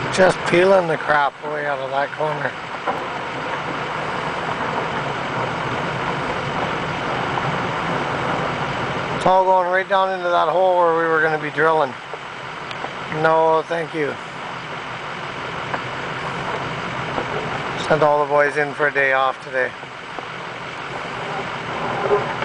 Just peeling the crap away out of that corner. It's all going right down into that hole where we were going to be drilling. No, thank you. Sent all the boys in for a day off today.